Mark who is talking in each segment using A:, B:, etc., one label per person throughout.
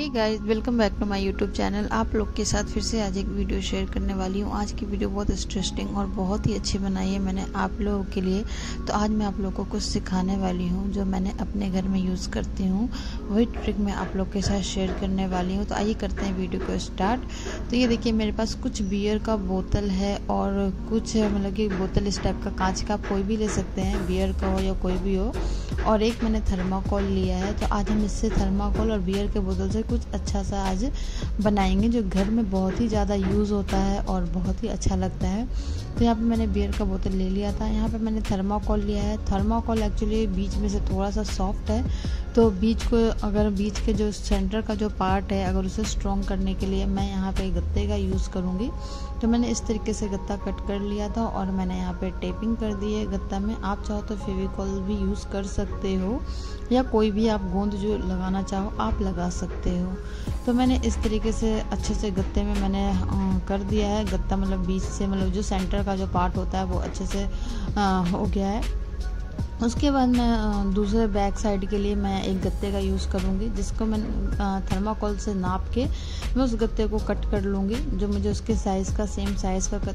A: Hey guys, welcome back to my YouTube channel. आप लोग के साथ फिर से आज एक वीडियो शेयर करने वाली हूँ। आज की वीडियो बहुत इंटरेस्टिंग और बहुत ही अच्छी बनाई है मैंने आप लोगों के लिए। तो आज मैं आप लोगों को कुछ सिखाने वाली हूँ जो मैंने अपने घर में यूज़ करती हूँ। वही ट्रिक मैं आप लोग के साथ शेयर करने वाली हूँ। तो आइए करते हैं वीडियो को स्टार्ट। तो ये देखिए, मेरे पास कुछ बियर का बोतल है और कुछ मतलब कि बोतल इस टाइप का कांच का, आप कोई भी ले सकते हैं, बियर का हो या कोई भी हो। और एक मैंने थर्माकोल लिया है। तो आज हम इससे थर्माकोल और बियर के बोतल से कुछ अच्छा सा आज बनाएंगे जो घर में बहुत ही ज़्यादा यूज़ होता है और बहुत ही अच्छा लगता है। तो यहाँ पे मैंने बियर का बोतल ले लिया था। यहाँ पे मैंने थर्माकोल लिया है। थर्माकोल एक्चुअली बीच में से थोड़ा सा सॉफ्ट है, तो बीच को अगर बीच के जो सेंटर का जो पार्ट है अगर उसे स्ट्रॉन्ग करने के लिए मैं यहाँ पे गत्ते का यूज़ करूँगी। तो मैंने इस तरीके से गत्ता कट कर लिया था और मैंने यहाँ पे टेपिंग कर दी है गत्ता में। आप चाहो तो फेविकॉल भी यूज़ कर सकते हो या कोई भी आप गोंद जो लगाना चाहो आप लगा सकते हो। तो मैंने इस तरीके से अच्छे से गत्ते में मैंने कर दिया है। गत्ता मतलब बीच से मतलब जो सेंटर का जो पार्ट होता है वो अच्छे से हो गया है। उसके बाद मैं दूसरे बैक साइड के लिए मैं एक गत्ते का यूज़ करूँगी, जिसको मैं थर्माकोल से नाप के मैं उस गत्ते को कट कर लूँगी जो मुझे उसके साइज़ का सेम साइज़ का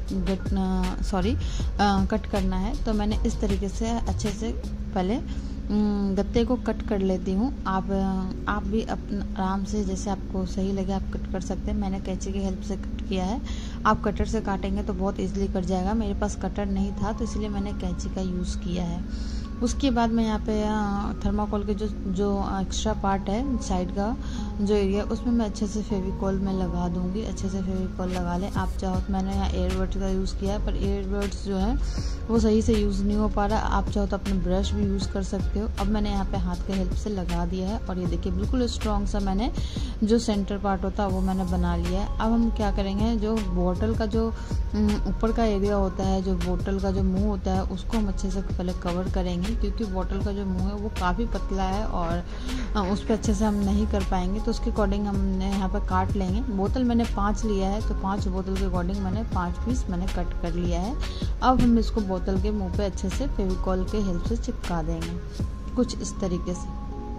A: कट करना है। तो मैंने इस तरीके से अच्छे से पहले गत्ते को कट कर लेती हूँ। आप भी आराम से जैसे आपको सही लगे आप कट कर सकते हैं। मैंने कैंची की हेल्प से कट किया है। आप कटर से काटेंगे तो बहुत इजीली कट जाएगा। मेरे पास कटर नहीं था तो इसलिए मैंने कैंची का यूज़ किया है। उसके बाद मैं यहाँ पे थर्माकोल के जो एक्स्ट्रा पार्ट है साइड का जो एरिया, उसमें मैं अच्छे से फेविकॉल में लगा दूंगी। अच्छे से फेविकॉल लगा लें। आप चाहो तो मैंने यहाँ एयरबड्स का यूज़ किया है, पर एयरबड्स जो है वो सही से यूज़ नहीं हो पा रहा। आप चाहो तो अपने ब्रश भी यूज़ कर सकते हो। अब मैंने यहाँ पे हाथ के हेल्प से लगा दिया है और ये देखिए बिल्कुल स्ट्रॉन्ग सा मैंने जो सेंटर पार्ट होता है वो मैंने बना लिया है। अब हम क्या करेंगे, जो बोतल का जो ऊपर का एरिया होता है, जो बोतल का जो मुंह होता है उसको हम अच्छे से पहले कवर करेंगे, क्योंकि बोतल का जो मुंह है वो काफ़ी पतला है और उस पर अच्छे से हम नहीं कर पाएंगे। तो उसके अकॉर्डिंग हमने यहाँ पर काट लेंगे। बोतल मैंने 5 लिया है तो 5 बोतल के अकॉर्डिंग मैंने 5 पीस मैंने कट कर लिया है। अब हम इसको बोतल के मुंह पे अच्छे से फेविकॉल के हेल्प से चिपका देंगे कुछ इस तरीके से।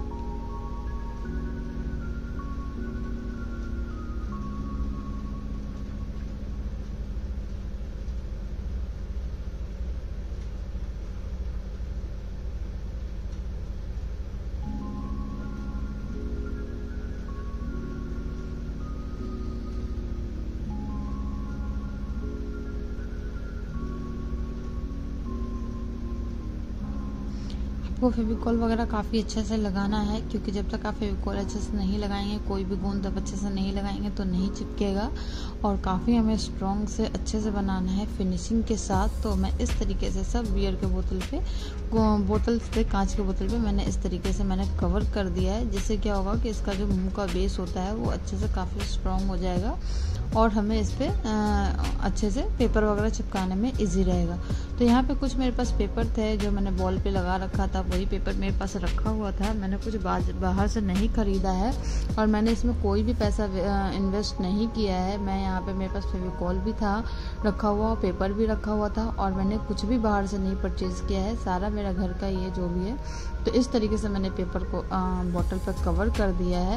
A: आपको फेविकॉल वगैरह काफ़ी अच्छे से लगाना है, क्योंकि जब तक आप फेविकॉल अच्छे से नहीं लगाएंगे, कोई भी गोंद जब अच्छे से नहीं लगाएंगे तो नहीं चिपकेगा। और काफ़ी हमें स्ट्रॉन्ग से अच्छे से बनाना है फिनिशिंग के साथ। तो मैं इस तरीके से सब बियर के बोतल पे कांच के बोतल पे मैंने इस तरीके से मैंने कवर कर दिया है, जिससे क्या होगा कि इसका जो मुंह का बेस होता है वो अच्छे से काफ़ी स्ट्रॉन्ग हो जाएगा और हमें इस पर अच्छे से पेपर वगैरह चिपकाने में इजी रहेगा। तो यहाँ पे कुछ मेरे पास पेपर थे जो मैंने वॉल पे लगा रखा था, वही पेपर मेरे पास रखा हुआ था। मैंने कुछ बाहर से नहीं खरीदा है और मैंने इसमें कोई भी पैसा इन्वेस्ट नहीं किया है। मैं यहाँ पे मेरे पास फेविकॉल भी था रखा हुआ, पेपर भी रखा हुआ था और मैंने कुछ भी बाहर से नहीं परचेज़ किया है। सारा मेरा घर का ये जो भी है। तो इस तरीके से मैंने पेपर को बॉटल पर कवर कर दिया है।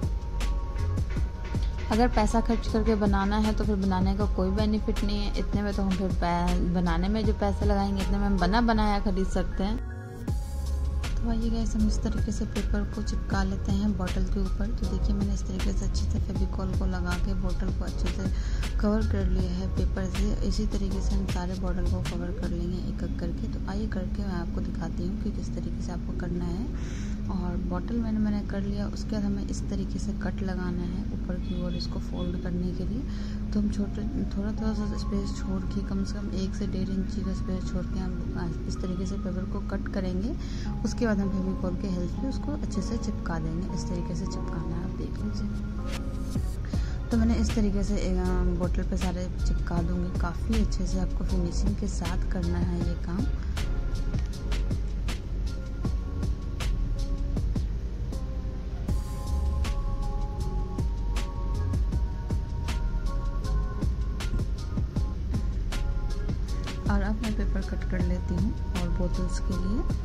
A: अगर पैसा खर्च करके बनाना है तो फिर बनाने का कोई बेनिफिट नहीं है। इतने में तो हम फिर बनाने में जो पैसे लगाएंगे इतने में हम बनाया खरीद सकते हैं। तो आइए गाइस, हम इस तरीके से पेपर को चिपका लेते हैं बॉटल के ऊपर। तो देखिए मैंने इस तरीके से अच्छे से फेविकॉल को लगा के बॉटल को अच्छे से कवर कर लिया है पेपर से। इसी तरीके से हम सारे बॉटल को कवर कर लेंगे एक एक करके। तो आइए करके मैं आपको दिखाती हूँ कि किस तरीके से आपको करना है। और बॉटल मैंने कर लिया। उसके बाद हमें इस तरीके से कट लगाना है ऊपर की ओर इसको फोल्ड करने के लिए। तो हम थोड़ा सा स्पेस छोड़ के, कम से कम 1 से 1.5 इंची का स्पेस छोड़ के हम इस तरीके से पेपर को कट करेंगे। उसके बाद हम फेविकॉल के हेल्प से उसको अच्छे से चिपका देंगे। इस तरीके से चिपकाना है, आप देख लीजिए। तो मैंने इस तरीके से बोतल पे सारे चिपका दूँगी। काफ़ी अच्छे से आपको फिनिशिंग के साथ करना है ये काम। और अब मैं पेपर कट कर लेती हूँ और बोतल्स के लिए।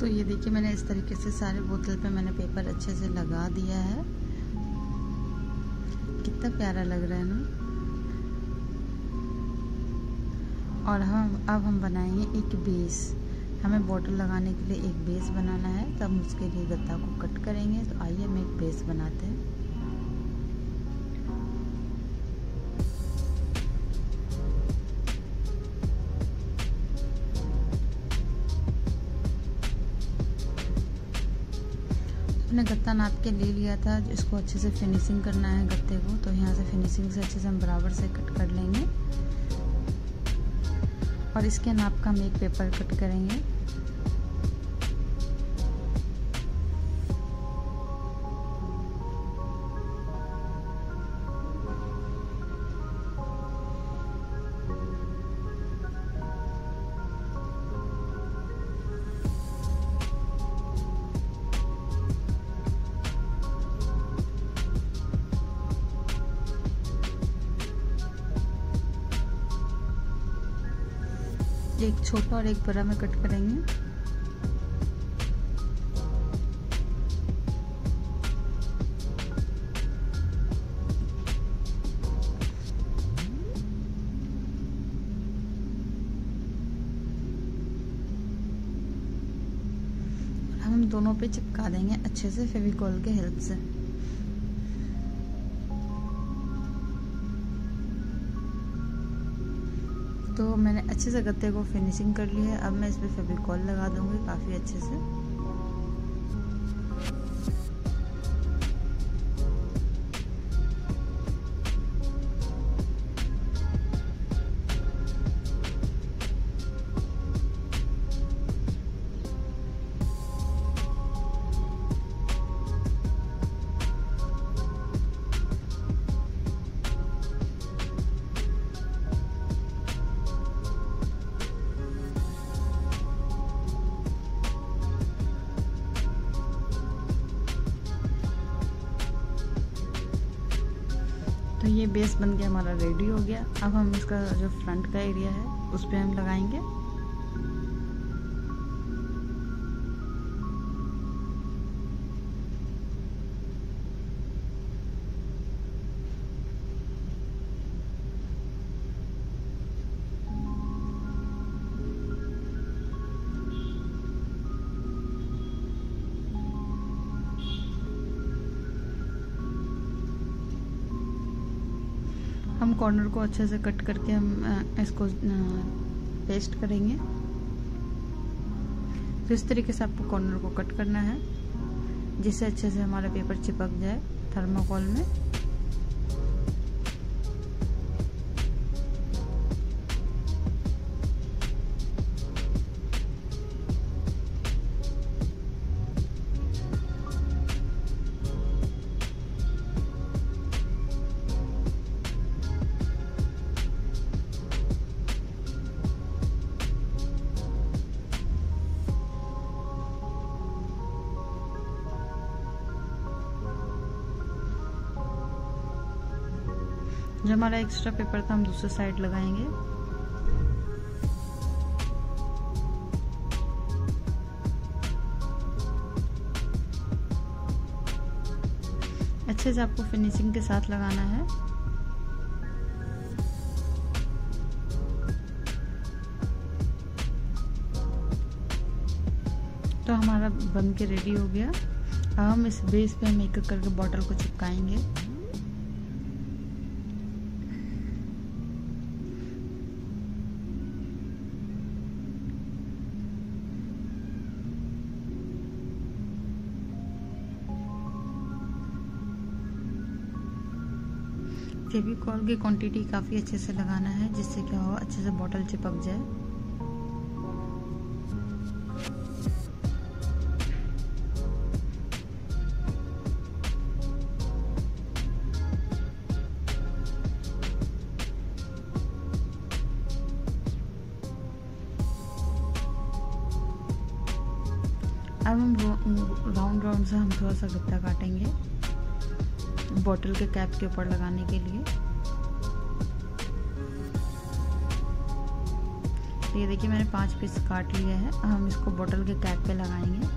A: तो ये देखिए मैंने इस तरीके से सारे बोतल पे मैंने पेपर अच्छे से लगा दिया है। कितना प्यारा लग रहा है ना। और अब हम बनाएंगे एक बेस। हमें बॉटल लगाने के लिए एक बेस बनाना है, तो हम उसके लिए गत्ता को कट करेंगे। तो आइए हम एक बेस बनाते हैं। हमने गत्ता नाप के ले लिया था, इसको अच्छे से फिनिशिंग करना है गत्ते को। तो यहाँ से फिनिशिंग से अच्छे से हम बराबर से कट कर लेंगे और इसके नाप का हम एक पेपर कट करेंगे। एक छोटा और एक बड़ा में कट करेंगे। हम दोनों पे चिपका देंगे अच्छे से फेविकॉल के हेल्प से। तो मैंने अच्छे से गत्ते को फिनिशिंग कर ली है। अब मैं इस पे फेविकॉल लगा दूंगी काफ़ी अच्छे से। तो ये बेस बन के हमारा रेडी हो गया। अब हम इसका जो फ्रंट का एरिया है उस पे हम लगाएंगे। हम कॉर्नर को अच्छे से कट करके हम इसको पेस्ट करेंगे। तो इस तरीके से आपको कॉर्नर को कट करना है जिससे अच्छे से हमारा पेपर चिपक जाए थर्मोकोल में। जो हमारा एक्स्ट्रा पेपर था हम दूसरे साइड लगाएंगे। अच्छे से आपको फिनिशिंग के साथ लगाना है। तो हमारा बन के रेडी हो गया। अब हम इस बेस पे हम एक एक करके बॉटल को चिपकाएंगे। फेविकॉल की क्वांटिटी काफ़ी अच्छे से लगाना है जिससे क्या हो अच्छे से बॉटल चिपक जाए। अब हम राउंड से हम थोड़ा सा गत्ता काटेंगे बॉटल के कैप के ऊपर लगाने के लिए। तो ये देखिए मैंने 5 पीस काट लिया है। हम इसको बोतल के कैप पे लगाएंगे।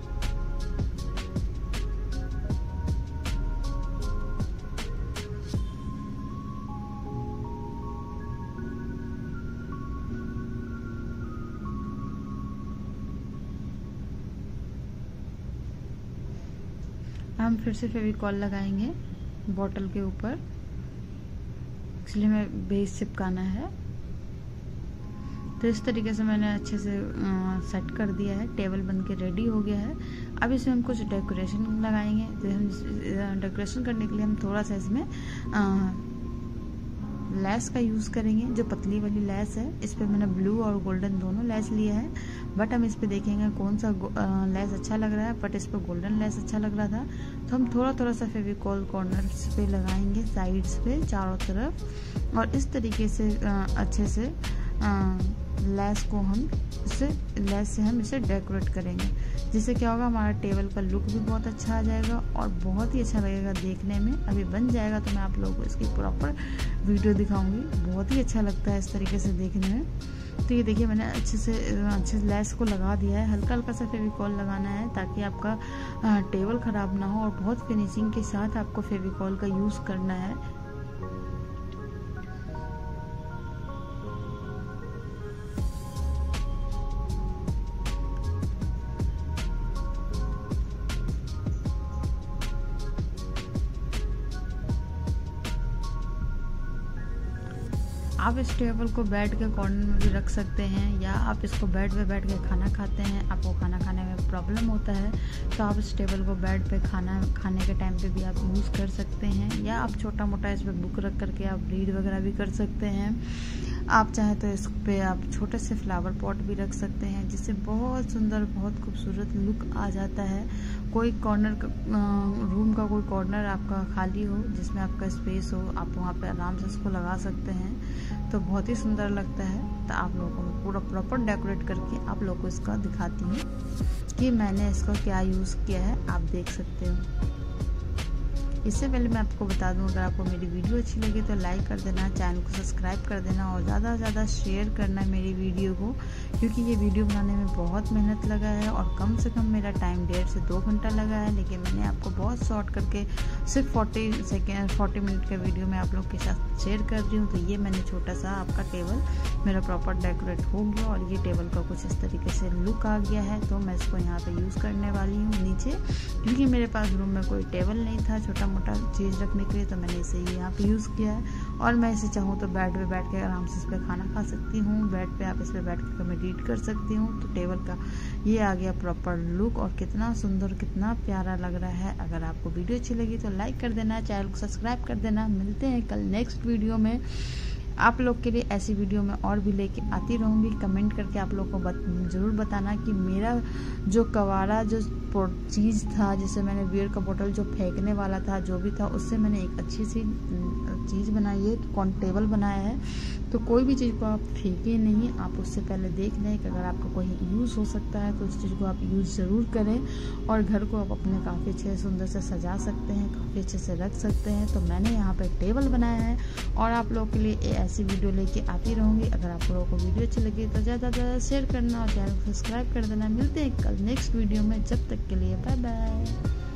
A: हम फिर से फेविकॉल लगाएंगे बोतल के ऊपर, इसलिए हमें बेस चिपकाना है। तो इस तरीके से मैंने अच्छे से सेट कर दिया है। टेबल बन के रेडी हो गया है। अब इसमें हम कुछ डेकोरेशन लगाएंगे। तो हम डेकोरेशन करने के लिए हम थोड़ा सा इसमें लेस का यूज़ करेंगे। जो पतली वाली लेस है, इस पर मैंने ब्लू और गोल्डन दोनों लेस लिया है। बट हम इस पे देखेंगे कौन सा लेस अच्छा लग रहा है। बट इस पर गोल्डन लेस अच्छा लग रहा था, तो हम थोड़ा थोड़ा सा फेविकॉल कॉर्नर्स पे लगाएंगे, साइड्स पे, चारों तरफ। और इस तरीके से अच्छे से लेस से हम इसे डेकोरेट करेंगे, जिससे क्या होगा, हमारा टेबल का लुक भी बहुत अच्छा आ जाएगा और बहुत ही अच्छा लगेगा देखने में। अभी बन जाएगा तो मैं आप लोगों को इसकी प्रॉपर वीडियो दिखाऊंगी। बहुत ही अच्छा लगता है इस तरीके से देखने में। तो ये देखिए मैंने अच्छे से लेस को लगा दिया है। हल्का हल्का सा फेविकॉल लगाना है ताकि आपका टेबल ख़राब ना हो, और बहुत फिनिशिंग के साथ आपको फेविकॉल का यूज़ करना है। आप इस टेबल को बेड के कॉर्नर में भी रख सकते हैं, या आप इसको बेड पे बैठ के खाना खाते हैं, आपको खाना खाने में प्रॉब्लम होता है, तो आप इस टेबल को बेड पे खाना खाने के टाइम पे भी आप यूज़ कर सकते हैं। या आप छोटा मोटा इस पर बुक रख करके आप रीड वगैरह भी कर सकते हैं। आप चाहे तो इस पे आप छोटे से फ्लावर पॉट भी रख सकते हैं, जिससे बहुत सुंदर, बहुत खूबसूरत लुक आ जाता है। कोई कॉर्नर रूम का कोई कॉर्नर आपका खाली हो, जिसमें आपका स्पेस हो, आप वहाँ पे आराम से इसको लगा सकते हैं, तो बहुत ही सुंदर लगता है। तो आप लोगों को मैं पूरा प्रॉपर डेकोरेट करके आप लोगों को इसका दिखाती हूँ कि मैंने इसका क्या यूज़ किया है। आप देख सकते हो। इससे पहले मैं आपको बता दूं, अगर आपको मेरी वीडियो अच्छी लगे तो लाइक कर देना, चैनल को सब्सक्राइब कर देना और ज़्यादा से ज़्यादा शेयर करना मेरी वीडियो को, क्योंकि ये वीडियो बनाने में बहुत मेहनत लगा है और कम से कम मेरा टाइम 1.5 से 2 घंटा लगा है। लेकिन मैंने आपको बहुत शॉर्ट करके सिर्फ 40 मिनट का वीडियो मैं आप लोग के साथ शेयर कर रही हूँ। तो ये मैंने छोटा सा आपका टेबल मेरा प्रॉपर डेकोरेट हो गया और ये टेबल का कुछ इस तरीके से लुक आ गया है। तो मैं इसको यहाँ पे यूज़ करने वाली हूँ नीचे, क्योंकि मेरे पास रूम में कोई टेबल नहीं था छोटा मोटा चीज़ रखने के लिए, तो मैंने इसे यहाँ पे यूज़ किया है। और मैं इसे चाहूँ तो बेड पे बैठ के आराम से इस पर खाना खा सकती हूँ। बेड पे आप इस पर बैठ के रीड कर सकती हूँ। तो टेबल का ये आ गया प्रॉपर लुक, और कितना सुंदर, कितना प्यारा लग रहा है। अगर आपको वीडियो अच्छी लगी तो लाइक कर देना, चैनल को सब्सक्राइब कर देना। मिलते हैं कल नेक्स्ट वीडियो में। आप लोग के लिए ऐसी वीडियो मैं और भी लेके आती रहूँगी। कमेंट करके आप लोग को ज़रूर बताना कि मेरा जो कवारा जो चीज़ था, जिसे मैंने बियर का बोतल जो फेंकने वाला था, जो भी था, उससे मैंने एक अच्छी सी चीज़ बनाई है, टेबल बनाया है। तो कोई भी चीज़ को आप फेंके नहीं, आप उससे पहले देख लें कि अगर आपका कोई यूज़ हो सकता है तो उस चीज़ को आप यूज़ ज़रूर करें। और घर को आप अपने काफ़ी अच्छे सुंदर से सजा सकते हैं, काफ़ी अच्छे से रख सकते हैं। तो मैंने यहाँ पे टेबल बनाया है और आप लोगों के लिए ऐसी वीडियो लेके आती रहूँगी। अगर आप लोगों को वीडियो अच्छी लगी तो ज़्यादा से ज़्यादा शेयर करना और चैनल को सब्सक्राइब कर देना। मिलते हैं कल नेक्स्ट वीडियो में, जब तक के लिए बाय बाय।